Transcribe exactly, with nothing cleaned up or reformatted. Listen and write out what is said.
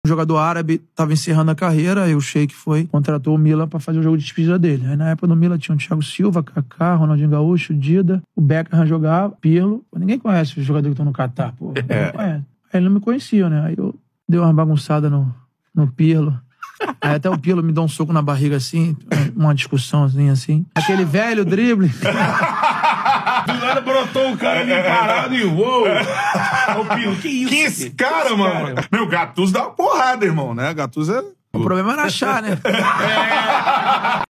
O jogador árabe tava encerrando a carreira, aí o Sheik foi, contratou o Milan pra fazer o jogo de despedida dele. Aí na época do Milan tinha o Thiago Silva, Kaká, Ronaldinho Gaúcho, Dida, o Beckham jogava, Pirlo. Ninguém conhece os jogadores que estão no Catar, pô. Ninguém É. conhece. Aí ele não me conhecia, né? Aí eu dei uma bagunçada no, no Pirlo. Aí até o Pirlo me dá um soco na barriga assim, uma discussãozinha assim. Aquele velho drible. Do nada brotou um cara ali parado e uou! Ô, Pirlo, que isso? Que esse cara, mano? cara? Meu, Gattuso dá uma porrada, irmão, né? Gattuso é... O problema era achar, né?